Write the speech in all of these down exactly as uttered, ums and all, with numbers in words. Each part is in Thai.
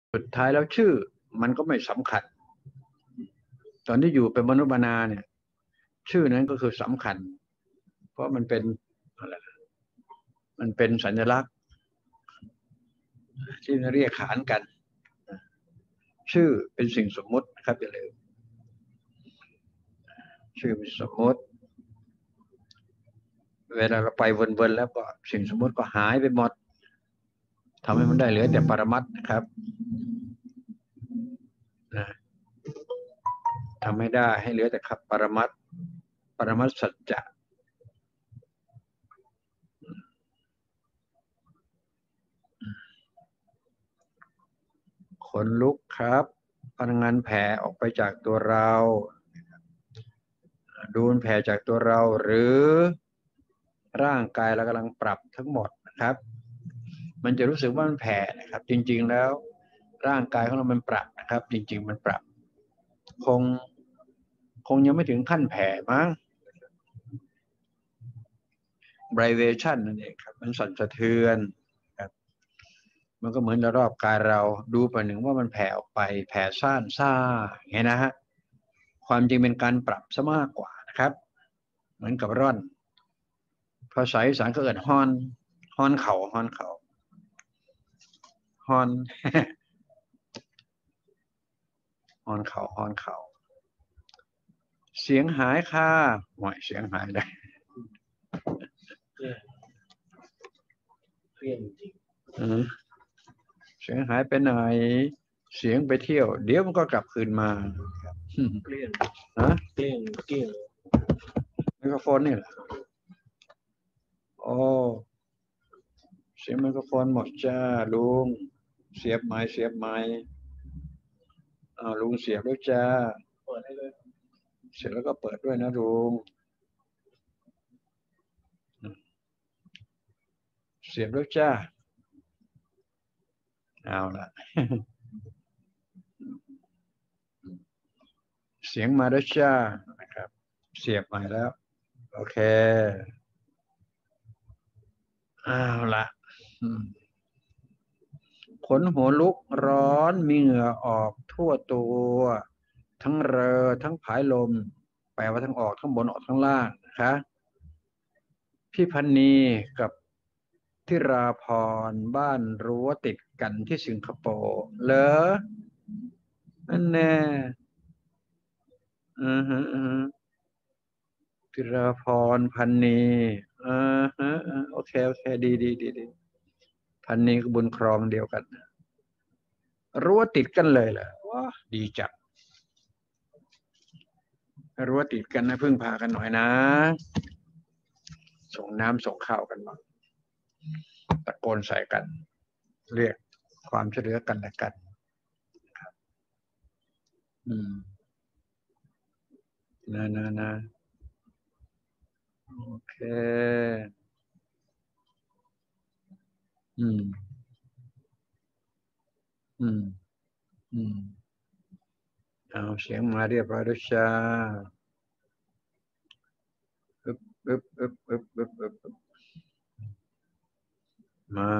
สุดท้ายแล้วชื่อมันก็ไม่สำคัญตอนที่อยู่เป็นมนุษย์มนาเนี่ยชื่อนั้นก็คือสำคัญเพราะมันเป็นอะไรมันเป็นสัญลักษณ์ที่เรียกขานกันชื่อเป็นสิ่งสมมุติครับอย่าลืมชื่อเป็นสมมุติเวลาเราไปวนๆแล้วก็สิ่งสมมุติก็หายไปหมดทำให้มันได้เหลือแต่ปรมัตถ์นะครับนะทำให้ได้ให้เหลือแต่ขับปรมัตถ์ปรมัตถ์สัจจะขนลุกครับพลังงานแผ่ออกไปจากตัวเราดูมันแผ่จากตัวเราหรือร่างกายเรากำลังปรับทั้งหมดนะครับมันจะรู้สึกว่ามันแผ่นะครับจริงๆแล้วร่างกายของเรามันปรับนะครับจริงๆมันปรับคงคงยังไม่ถึงขั้นแผ่มั้ง vibration นั่นเองครับมันสั่นสะเทือนครับมันก็เหมือนรอบกายเราดูไปหนึ่งว่ามันแผ่ออกไปแผ่ซ่านซ่าไงนะฮะความจริงเป็นการปรับซะมากกว่านะครับเหมือนกับร่อนภาษาอีสานก็เอิ้นฮอนฮอนเข่าฮอนเข่าฮอน ฮอนเข่าฮอนเข่าเสียงหายค่ะหวยเสียงหายได้เปลี่ยนจริงเสียงหายไปไหนเสียงไปเที่ยวเดี๋ยวมันก็กลับคืนมาเปลี่ยนฮะเปลี่ยนเปลี่ยนไมโครโฟนนี่เหรอโอ้เสียงไมโครโฟนหมดจ้าลุงเสียบไม้เสียบไม้อ้าวลุงเสียบแล้วจ้าเปิดให้เลยเสร็จแล้วก็เปิดด้วยนะลุงเสียบแล้วจ้าเอาละเสียงมาแล้วจ้านะครับเสียบมาแล้วโอเคเอาละขนหัวลุกร้อนมีเหงื่อออกทั่วตัวทั้งเรอทั้งผายลมแปลว่าทั้งออกทั้งบนออกทั้งล่างนะคะพี่พันนีกับทิราพรบ้านรั้วติดกันที่สิงคโปร์เหรอนั่นแน่อือฮะอือฮะทิราพรพันนีอ่าฮะโอเคโอเคดีดีดีดีพันนีก็บุญครองเดียวกันรั้วติดกันเลยเหรอว้าดีจังรั้วติดกันนะพึ่งพากันหน่อยนะส่งน้ำส่งข้าวกันบ้างตะโกนใส่กันเรียกความช่วยเหลือกันและกันครับอืมนะนะนะโอเคอืมอืมอืมเอาเสียงมาเรียบร้อยแล้วจ้าอึบอึบอึบอึบอึบอึบอึบมา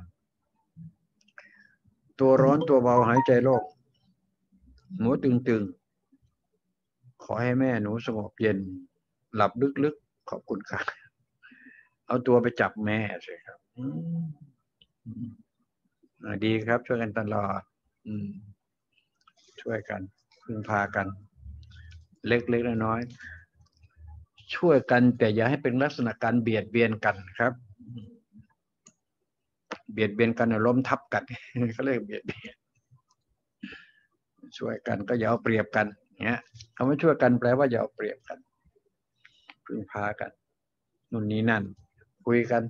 ตัวร้อนตัวเบาหายใจโล่งหัวตึงๆขอให้แม่หนูสงบเย็นหลับลึกๆขอบคุณค่ะเอาตัวไปจับแม่สิครับอืมอืมอ่าดีครับช่วยกันตลอดอืมช่วยกันพึ่งพากันเล็กๆน้อยๆช่วยกันแต่อย่าให้เป็นลักษณะการเบียดเบียนกันครับเบียดเบียนกันล้มทับกันเขาเรียกเบียดเบียนช่วยกันก็อย่าเอาเปรียบกันเนี้ยคำว่าช่วยกันแปลว่าอย่าเอาเปรียบกันพึ่งพากันนู่นนี่นั่นคุยกัน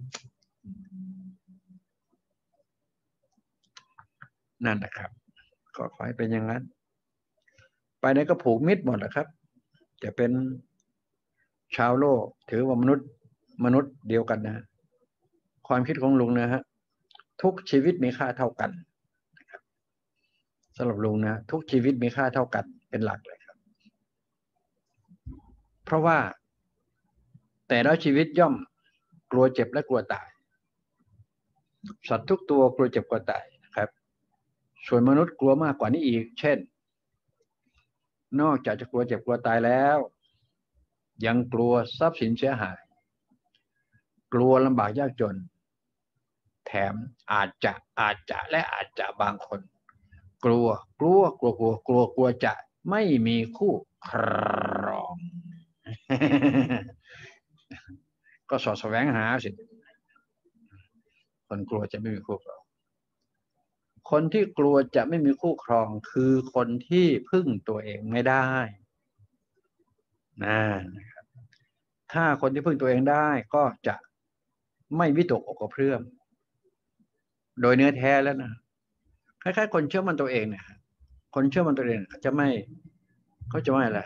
นั่นนะครับก็ขอให้เป็นอย่างนั้นไปไหนก็ผูกมิตรหมดแหละครับจะเป็นชาวโลกถือว่ามนุษย์มนุษย์เดียวกันนะความคิดของลุงนะฮะทุกชีวิตมีค่าเท่ากันสำหรับลุงนะทุกชีวิตมีค่าเท่ากันเป็นหลักเลยครับเพราะว่าแต่ละชีวิตย่อมกลัวเจ็บและกลัวตายสัตว์ทุกตัวกลัวเจ็บกลัวตายนะครับส่วนมนุษย์กลัวมากกว่านี้อีกเช่นนอกจากจะกลัวเจ็บกลัวตายแล้วยังกลัวทรัพย์สินเสียหายกลัวลำบากยากจนแถมอาจจะอาจจะและอาจจะบางคนกลัวกลัวกลัวกลัวกลัวกลัวจะไม่มีคู่ครอง ก็สอดแสวงหาสิคนกลัวจะไม่มีคู่ครองคนที่กลัวจะไม่มีคู่ครองคือคนที่พึ่งตัวเองไม่ได้นะครับถ้าคนที่พึ่งตัวเองได้ก็จะไม่วิตกอกกระเพื่อมโดยเนื้อแท้แล้วนะคล้ายๆคนเชื่อมันตัวเองเนี่ยคนเชื่อมันตัวเองเขาจะไม่เขาจะไม่อะไร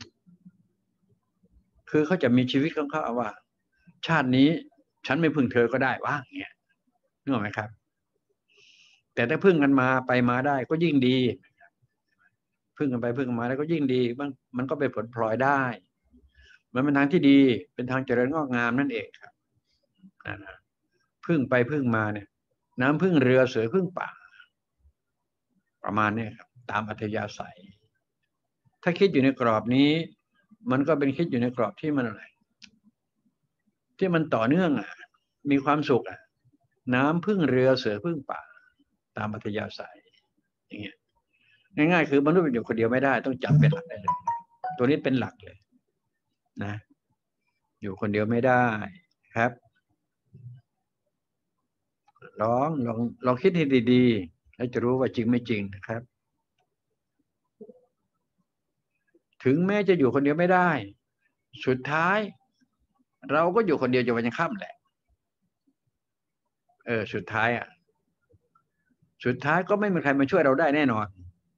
คือเขาจะมีชีวิตของเขาว่าชาตินี้ฉันไม่พึ่งเธอก็ได้ว่าอย่างเงี้ยนึกออกไหมครับแต่ถ้าพึ่งกันมาไปมาได้ก็ยิ่งดีพึ่งกันไปพึ่งกันมาแล้วก็ยิ่งดีมันมันก็เป็นผลพลอยได้มันเป็นทางที่ดีเป็นทางเจริญงอกงามนั่นเองครับพึ่งไปพึ่งมาเนี่ยน้ำพึ่งเรือเสือพึ่งป่าประมาณนี้ครับตามอัธยาศัยถ้าคิดอยู่ในกรอบนี้มันก็เป็นคิดอยู่ในกรอบที่มันอะไรที่มันต่อเนื่องอ่ะมีความสุขอ่ะน้ำพึ่งเรือเสือพึ่งป่าตามอัธยาศัยอย่างเงี้ยง่ายๆคือมนุษย์อยู่คนเดียวไม่ได้ต้องจับเป็นหลักได้เลยตัวนี้เป็นหลักเลยนะอยู่คนเดียวไม่ได้ครับลองลองลองคิดให้ดีๆแล้วจะรู้ว่าจริงไม่จริงนะครับถึงแม้จะอยู่คนเดียวไม่ได้สุดท้ายเราก็อยู่คนเดียวจนวันยังค่ำแหละเออสุดท้ายอ่ะสุดท้ายก็ไม่มีใครมาช่วยเราได้แน่นอน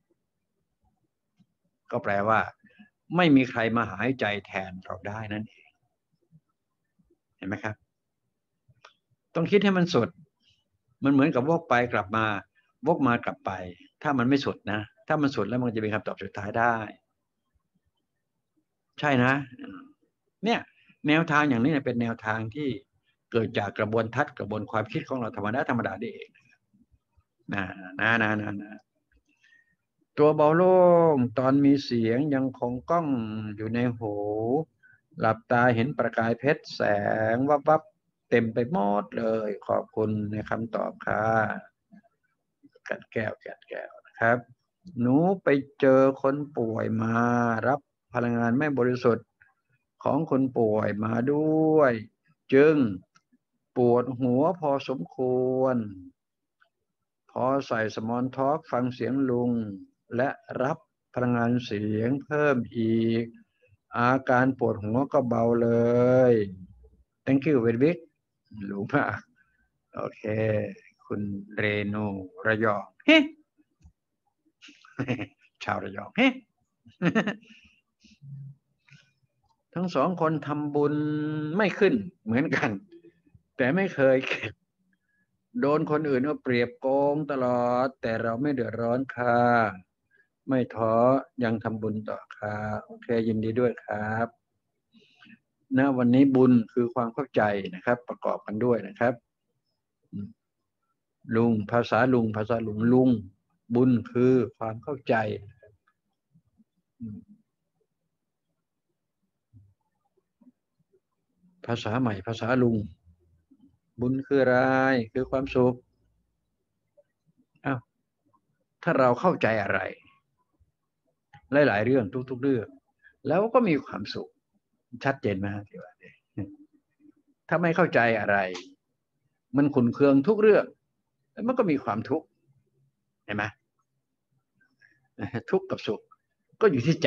ก็แปลว่าไม่มีใครมาหายใจแทนเราได้นั่นเองเห็นไหมครับต้องคิดให้มันสุดมันเหมือนกับวกไปกลับมาวกมากลับไปถ้ามันไม่สุดนะถ้ามันสุดแล้วมันจะเป็นคำตอบสุดท้ายได้ใช่นะเนี่ยแนวทางอย่างนี้เป็นแนวทางที่เกิดจากกระบวนทัศน์กระบวนความคิดของเราธรรมดาธรรมดาได้เองนะนะนะนะนะตัวเบาโล่งตอนมีเสียงยังคงก้องอยู่ในหูหลับตาเห็นประกายเพชรแสงวับวับเต็มไปหมดเลยขอบคุณในคำตอบค่ะกัดแก้วกัดแก้วนะครับหนูไปเจอคนป่วยมารับพลังงานไม่บริสุทธิ์ของคนป่วยมาด้วยจึงปวดหัวพอสมควรพอใส่สมอนทอล์กฟังเสียงลุงและรับพลังงานเสียงเพิ่มอีกอาการปวดหัวก็เบาเลย thank you very big รู้มากโอเคคุณเรนูระยองเฮ้ชาวระยองเฮ้ทั้งสองคนทำบุญไม่ขึ้นเหมือนกันแต่ไม่เคยเก็บโดนคนอื่นเอาเปรียบโกงตลอดแต่เราไม่เดือดร้อนค่ะไม่ท้อยังทำบุญต่อค่ะโอเคยินดีด้วยครับนะวันนี้บุญคือความเข้าใจนะครับประกอบกันด้วยนะครับลุงภาษาลุงภาษาลุงลุงบุญคือความเข้าใจภาษาใหม่ภาษาลุงบุญคืออะไรคือความสุขอ้าวถ้าเราเข้าใจอะไรหลายๆเรื่องทุกๆเรื่องแล้วก็มีความสุขชัดเจนไหมที่ว่าถ้าไม่เข้าใจอะไรมันขุ่นเคืองทุกเรื่องแล้วมันก็มีความทุกข์เห็นไหมทุกข์กับสุขก็อยู่ที่ใจ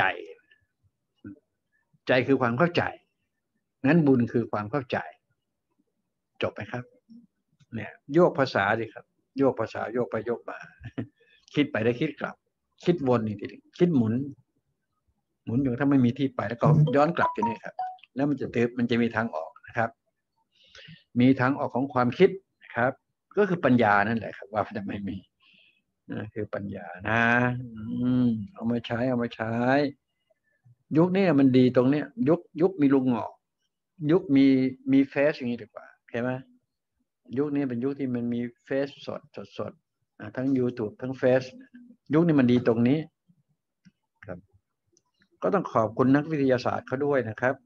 ใจคือความเข้าใจนั้นบุญคือความเข้าใจจบไหมครับเนี่ยโยกภาษาดิครับโยกภาษาโยกไปโยกมาคิดไปได้คิดกลับคิดวนอีกทีคิดหมุนหมุนอยู่ถ้าไม่มีที่ไปแล้วก็ย้อนกลับที่นี่ครับแล้วมันจะตืบมันจะมีทางออกนะครับมีทางออกของความคิดนะครับก็คือปัญญานั่นแหละครับว่าจะไม่มีนะคือปัญญานะอืมเอามาใช้เอามาใช้ยุคนี้มันดีตรงเนี้ยยุคยุคมีลุงหงอกยุคมีมีเฟซอย่างนี้ดีกว่าใช่ไหมยุคนี้เป็นยุคที่มันมีเฟซสดสดสดทั้ง YouTube ทั้งเฟซยุคนี้มันดีตรงนี้ครับก็ต้องขอบคุณนักวิทยาศาสตร์เขาด้วยนะครับ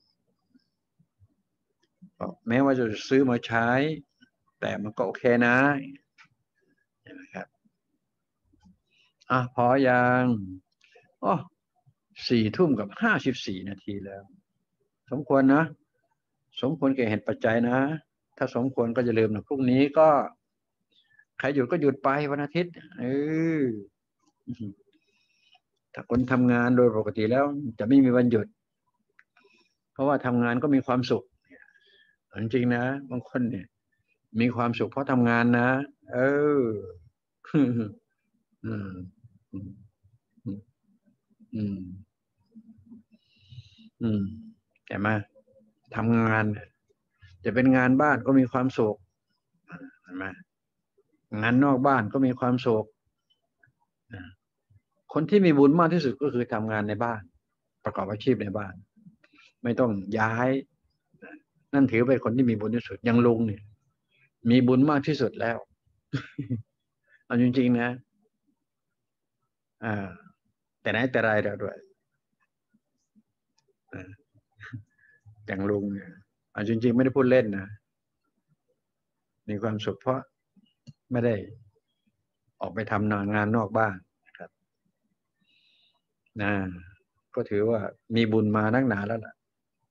แม้ว่าจะซื้อมาใช้แต่มันก็โอเคนะนะครับอ่ะพอยังอ๋อสี่ทุ่มกับห้าสิบสี่นาทีแล้วสมควรนะสมควรแก่เหตุปัจจัยนะถ้าสมควรก็อย่าลืมนะพรุ่งนี้ก็ใครหยุดก็หยุดไปวันอาทิตย์เออถ้าคนทำงานโดยปกติแล้วจะไม่มีวันหยุดเพราะว่าทำงานก็มีความสุขจริงๆนะบางคนเนี่ยมีความสุขเพราะทำงานนะเอออืมอืมอืมอืมใช่ไหมทำงานจะเป็นงานบ้านก็มีความสุขเห็นไหมงานนอกบ้านก็มีความสุขคนที่มีบุญมากที่สุดก็คือทำงานในบ้านประกอบอาชีพในบ้านไม่ต้องย้ายนั่นถือเป็นคนที่มีบุญที่สุดยังลุงเนี่ยมีบุญมากที่สุดแล้วเอาจริงๆนะอ่าแต่ไหนแต่ไรแล้วด้วยอย่างลุงเนี่ยเอาจริงๆไม่ได้พูดเล่นนะมีความสุขเพราะไม่ได้ออกไปทำงานนอกบ้านนะครับนะก็ถือว่ามีบุญมานักหนาแล้วล่ะ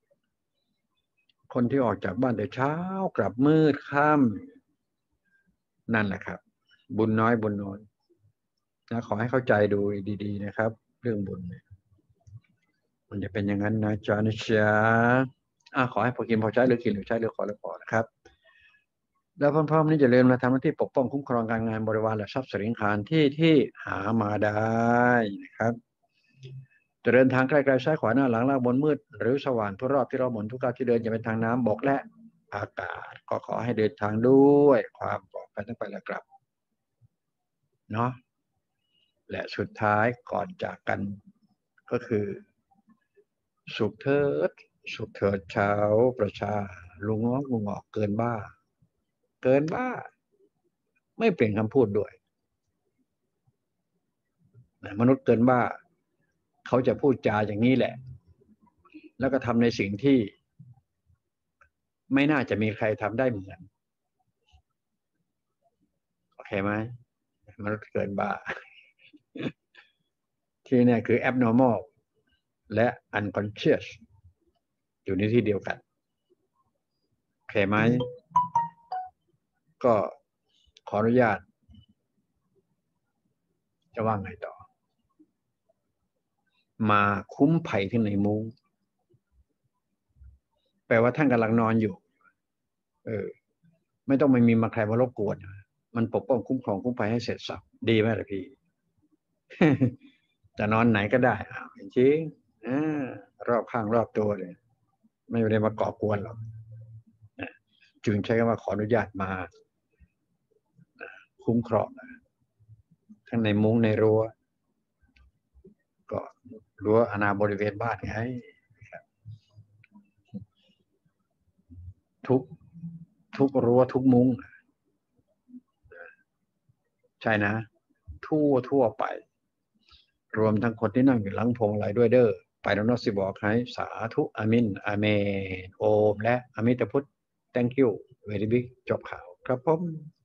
คนที่ออกจากบ้านแต่เช้ากลับมืดค่ำนั่นแหละครับบุญน้อยบุญน้อยนะขอให้เข้าใจดูดีๆนะครับเรื่องบุญเนี่ยมันจะเป็นอย่างนั้นนะจ๊ะนะจ๊ะอ่ะขอให้พอกินพอใช้หรือกินหรือใช้หรือขอหรือพอนะครับแล้วพร้อมๆนี้จะเริ่มมาทำหน้าที่ปกป้องคุ้มครองการงานบริวารและทรัพย์สินคารที่ที่หามาได้นะครับจะเดินทางใกล้ๆซ้ายขวาหน้าหลังล่างบนมืดหรือสว่างทั่วรอบที่เราหมุนทุกก้าวที่เดินจะเป็นทางน้ำบกและอากาศก็ขอให้เดินทางด้วยความปลอดภัยทั้งไปและกลับเนาะและสุดท้ายก่อนจากกันก็คือสุขเถิดสุขเถิดชาวประชาลุงงอกลุงงอกเกินบ้าเกินบ้าไม่เปลี่ยนคำพูดด้วยมนุษย์เกินบ้าเขาจะพูดจาอย่างนี้แหละแล้วก็ทำในสิ่งที่ไม่น่าจะมีใครทำได้เหมือนโอเคไหมมนุษย์เกินบ้าที่นี่คือ abnormal และ unconscious อยู่ในที่เดียวกันโอเคไหมก็ขออนุญาตจะว่าไงต่อมาคุ้มภัยที่ในมุ้งแปลว่าท่านกำลังนอนอยู่เออไม่ต้องไม่มีมาใครมารบกวนมันปกป้องคุ้มครองคุ้มภัยให้เสร็จสับดีไหมล่ะพี่ จะนอนไหนก็ได้อ้าวจริงๆรอบข้างรอบตัวเลยไม่ได้มาก่อกวนหรอกจึงใช้คำว่าขออนุญาตมาคุ้มครองทั้งในมุ้งในรั้วก็รั้วอาณาบริเวณบ้านไงทุกทุกรั้วทุกมุ้งใช่นะทั่วทั่วไปรวมทั้งคนที่นั่งอยู่หลังพวงมาลัยด้วยเด้อไปแล้วนอสิบอกให้สาธุอามินอาเมนโอมและอมิตพุทธ thank you very big จบข่าวครับผม